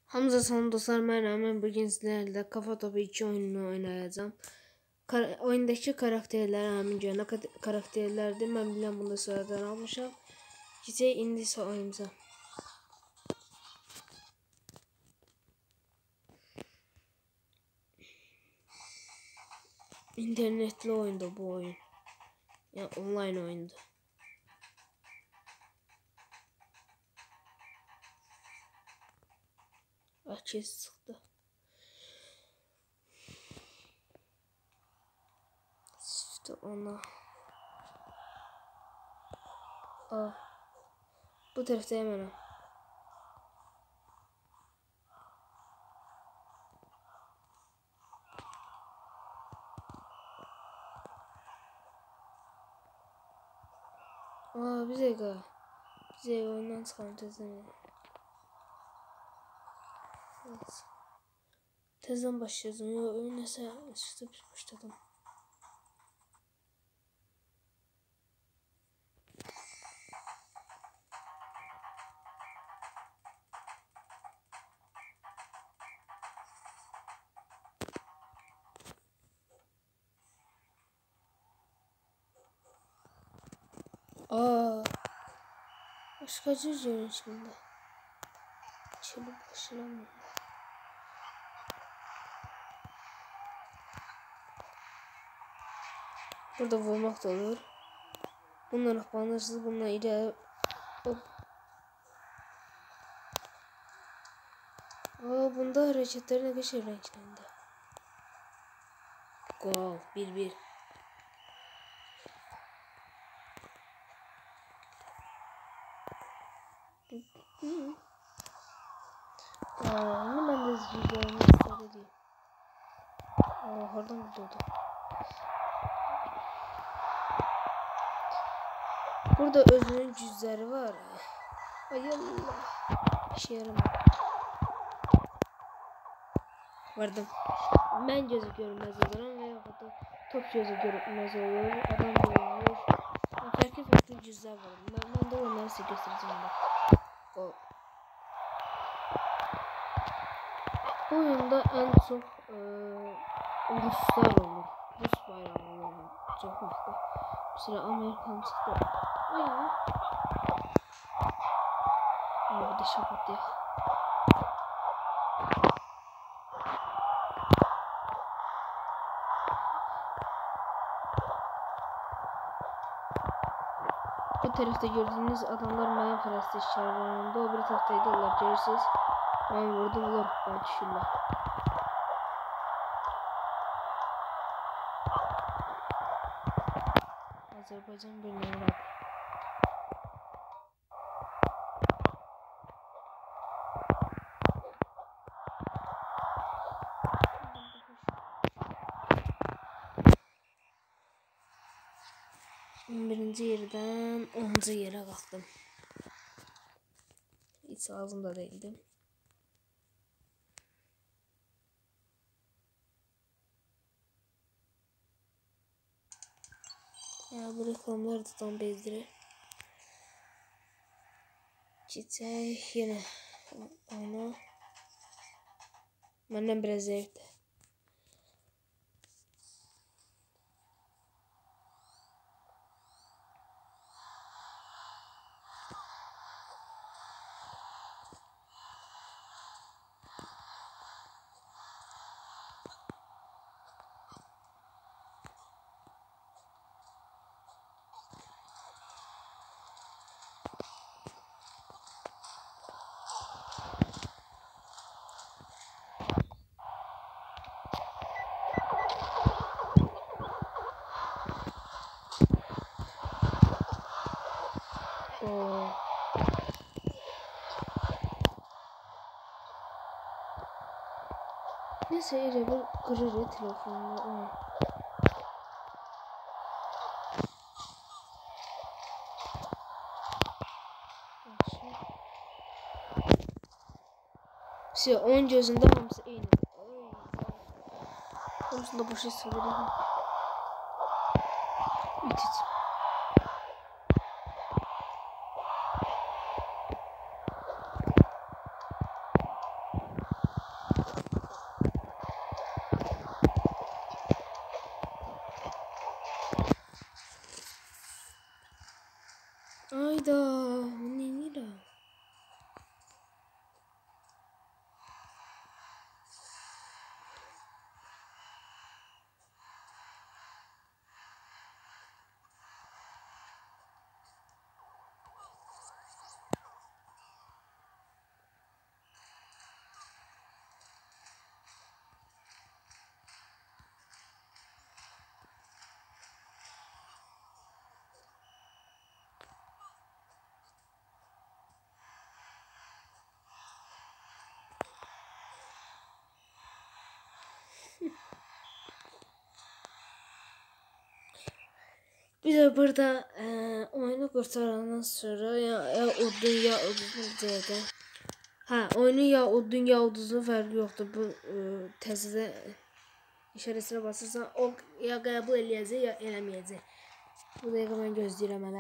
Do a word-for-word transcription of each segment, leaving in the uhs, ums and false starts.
Hamza sana dostlar, mən bugün sizlərlə Kafa Topu iki oyununu oynayacağım. Kar oyundakı karakterlər həmin gənə karakterlərdir. Mən bilən bunu sıradan almışam. Gecək indi isə oyunumuza. İnternetli oyunda bu oyun. Yəni online oyundur. Açız çıxdı. İşte ona. Aa. Bu tərəfdə hemen. Aa, bir dakika. Bize oyundan çıkalım tezden. Evet. Tezden başlayacağım. Yo, oyun neyse işte başladım. Aa, başkacı üzerine şimdi. Çabuk başlayalım. Burada vurmak da olur. Bunları bandırsız, bununla ileri. Hop. Aa, bunda hareketlerine geçer renklerinde. Gol. bir bir. Aa, bunu ben de izleyeceğim. İstedim. Aa, oradan gidiyordu. Burada özünün cüzleri var. Ay Allah. İşe yaramıyor. Vardım. Ben gözü görünmez olurum veya da top gözü görünmez olur. Adam görünmüyor. Farklı farklı cüzler var. Ben, ben de onları size göstereceğim. Gol. Bu oyunda en çok e, Ruslar olur. Rus bayrağı olur. Çok fazla. Mesela Amerikan çıktı. Ayağı. Ama bir de şapat ya. Bu tarafta gördüğünüz adamlar mənim fərəstə şəhərlərində, o bir tərəfdədirlər, görürsünüz. Mən vurdum, onlar ben düşürlər. Azərbaycan birliği var. Birinci yerden onuncu yere kalktım. Hiç ağzımda değildim. Ya bu reklamlar da tam bezdirir. Çiçek yine onu. Benden biraz zevkli. Oo. Neyse yine bir kırır telefonla. Şey, on gözünde hamısı eyni. Hamısında boşa sığdırırım. İt it. Bir de burada e, oyunu kurtarandan sonra ya, ya udun ya uduzun deyədə. Hə, oyunu ya udun ya uduzun fərqi yoxdur. Bu e, təzədə işarəsinə basırsan o ya qəbul eləyəcək ya eləməyəcək. Bu dəqiqə mən gözləyirəm hələ.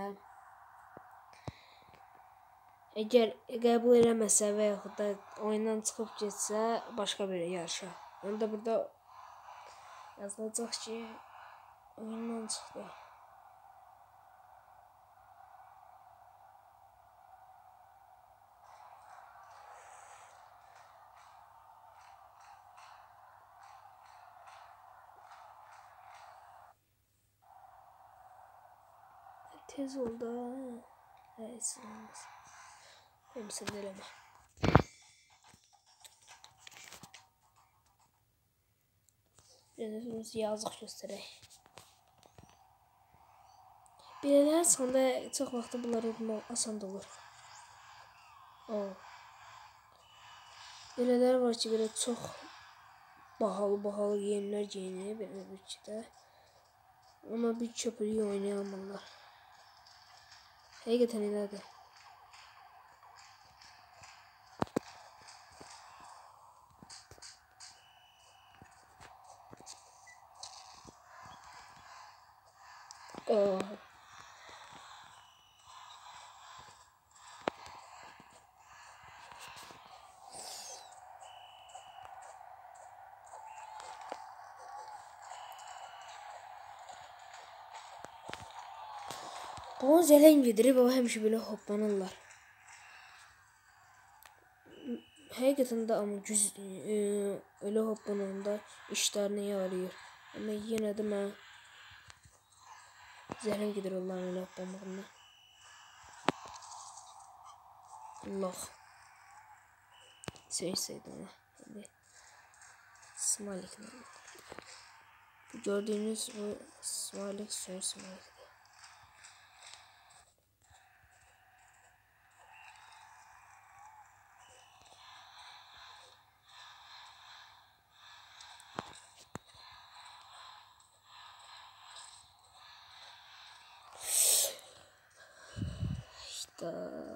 Əgər qəbul eləməsə və yaxud da oyundan çıxıb getsə başqa bir yarışa. Onda burada yazılacaq ki oyundan çıxdı. Tez oldu. Heç olmaz. Hemsin eləmə. Biz yazıq göstərək. Belələr sonda çox vaxtı bunları udmaq asan olur. O. Belələr var ki, belə çox bahalı-bahalı geyimlər geyinir belə bir ki də. Amma bir köpürüyü oynayamırlar. Həqiqətən elədir. Oh. Bunu zələn gedirib, o həmişə belə hoplanırlar. Həqiqətən də amma güz, e, elə hoplananda işlərini yarayır. Amma yenə də mən zələn gedir onların elə hoplanmağından. Allah. Söyseydi ona. Hadi. Smalik. Gördüğünüz bu Smalik söy Smalik. İşte.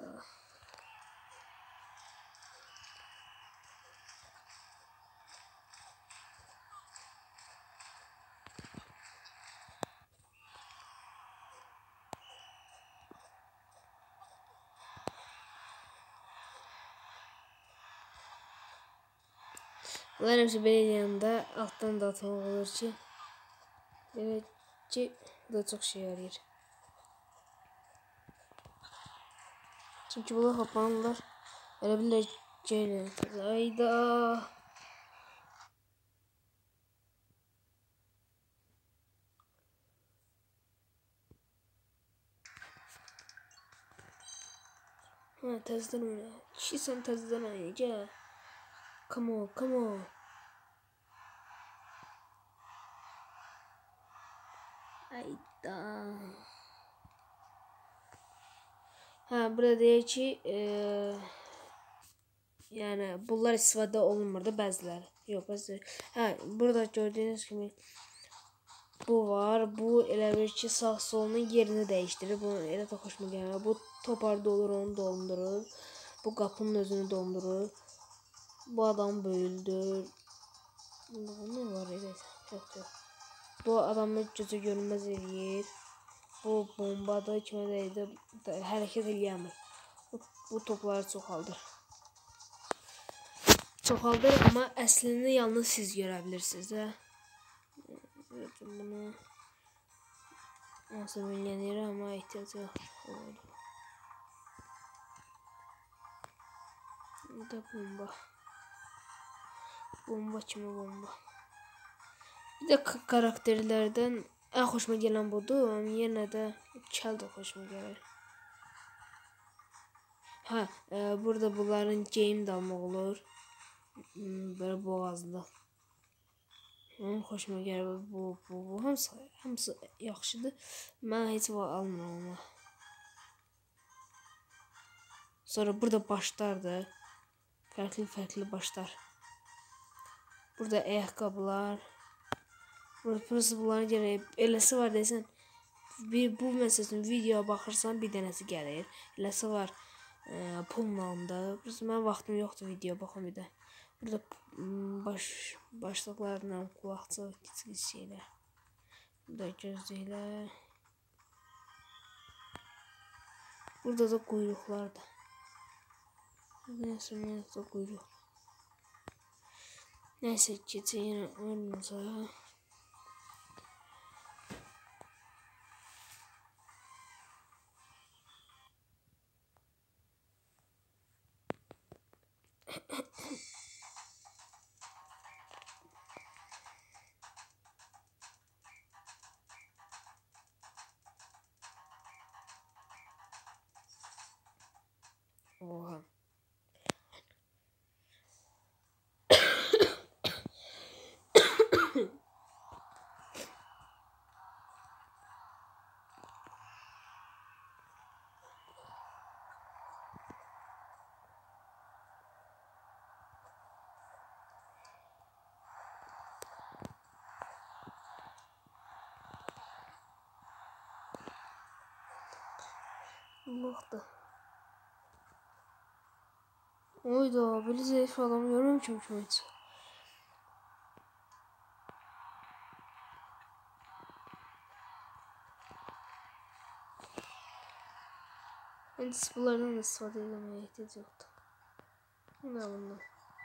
Bunlar hepsi belə yanında alttan da atmaq olur ki, belə ki, bu da çox şey yarayır. Çünki bunlar hoplanırlar, elə bilirlər ki, ayda. Ha, təzədən oyna. Kişi sən təzədən oyna, gəl. Come on, come on. Ayda. Ha, burada deyir ki, e, yəni bunlar istifadə olunmurdu bəziləri. Yox, bəziləri. Ha, burada gördüyünüz kimi bu var. Bu elə bir ki, sağ solunun yerini dəyişdirir. Bu elə də xoşuma gəlir. Bu top harda olur, onu dondurur. Bu qapının özünü dondurur. Bu adam böyüldür. Ne var evet. Yok yok. Bu adamın gözü görünmez eləyir. Bu bombada kimə dəydi hərəkət eləyəmir. Bu, bu topları çoxaldır. Çoxaldır amma əslini yalnız siz görə bilirsiniz də. Evet, bunu nasıl bilinir amma ehtiyac yox. Bu da bomba. Bomba kimi bomba. Bir de karakterlerden en hoşuma gelen budur. Ama yine de Kel de hoşuma gelir. Ha, e, burada bunların game de almaq olur. Böyle boğazlı. Onun hoşuma gelir. Bu, bu, bu. Hamısı, hamısı yaxşıdır. Mən heç vaxt almıram ama. Sonra burada başlardır. Farklı farklı başlar. Burada ayakkabılar. Burada burası bunların gerek. Eləsi var desen. bir bu məsələn videoya baxırsan bir dənəsi gəlir. Eləsi var e, pulla. Biz mən vaxtım yoxdur video baxım bir də. Burada baş başlıqlarla qulaqçı kiçik şeylər. Burada gözlüklər. Burada da quyruqlar da. Neyse, neyse quyruq. Neyse keçəyən oyunumuza. Oha. Allah'ta. Oyda böyle zayıf adam görüyorum çünkü hiç. Ben disiplinlerden de istifade edemeye ihtiyaç yoktu. Ne bunlar?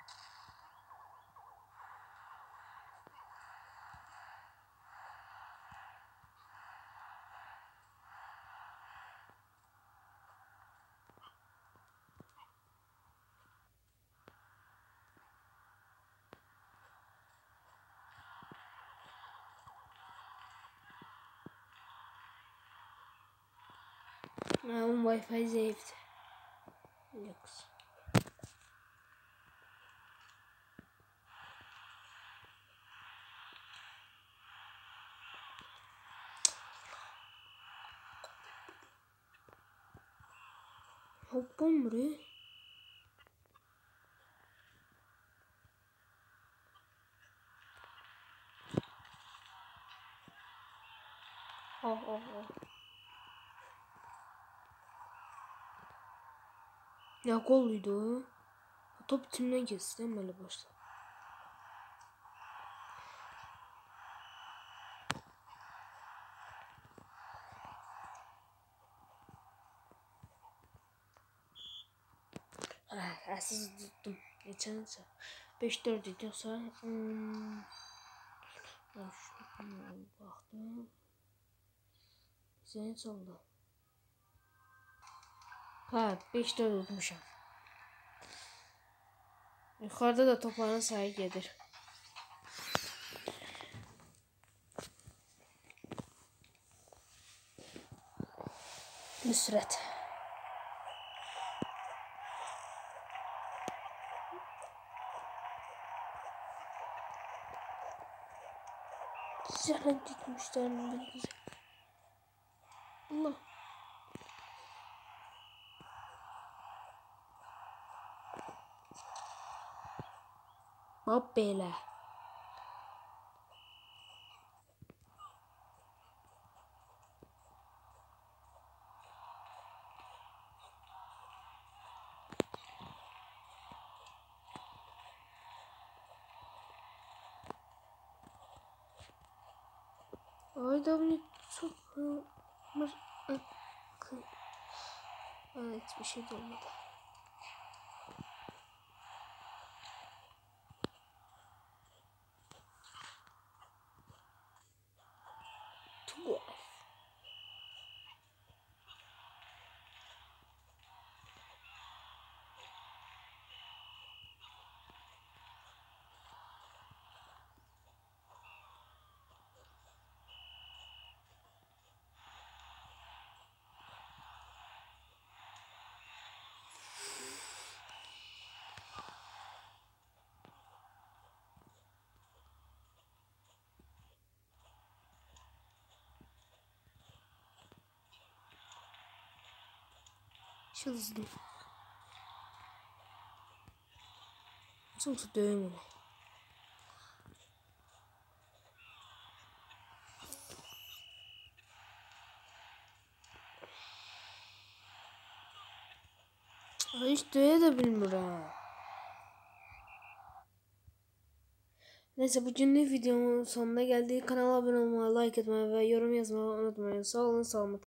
Onun Wi-Fi zayıftı. Yoksa. Hoppam buraya. Oh oh oh. Ya golluydu. Top timden geçti değil mi böyle başta? Ah, asız tuttum. Geçen sefer beş dört idi yoksa hmm, ben şuna baktım. Senin oldu. Ha beş dört tutmuşum. Yukarıda da topların sayı gelir. Nusret. Güzel gitmişler mi? Allah. Hop böyle. Ay da bunu çok evet bir şey de olmadı. Tuhaf. Çok hızlı. Çok dövüyor. heç döyə də bilmirəm. Neyse, bugünlük videomun sonuna geldik. Kanala abone olmayı, like etmeyi ve yorum yazmayı unutmayın. Sağ olun, sağ olun.